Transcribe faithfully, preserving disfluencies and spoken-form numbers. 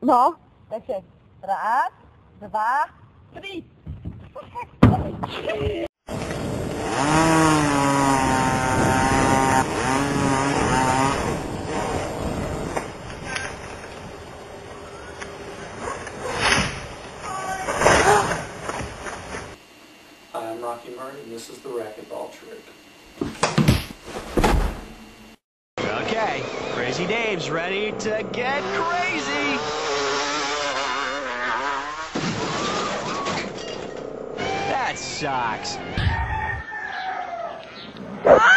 No, takže raz, dva, tři. I'm Rocky Martin, and this is the racquetball trick. Okay, Crazy Dave's ready to get crazy. That sucks.